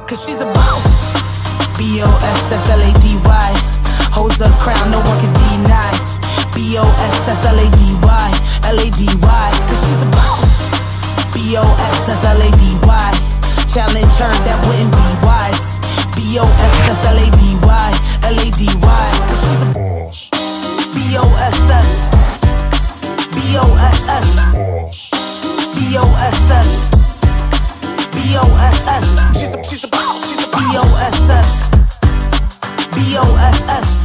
cause she's a boss. B-O-S-S-L-A-D-Y, holds a crown, no one can deny. B-O-S-S-L-A-D-Y, L-A-D-Y, cause she's a boss. B-O-S-S-L-A-D-Y, challenge her, that wouldn't be wise. B-O-S-S-L-A-D-Y, L-A-D-Y, cause she's a boss. B-O-S-S, B-O-S-S, B-O-S-S, B-O-S-S, she's a boss. B-O-S-S, B-O-S-S.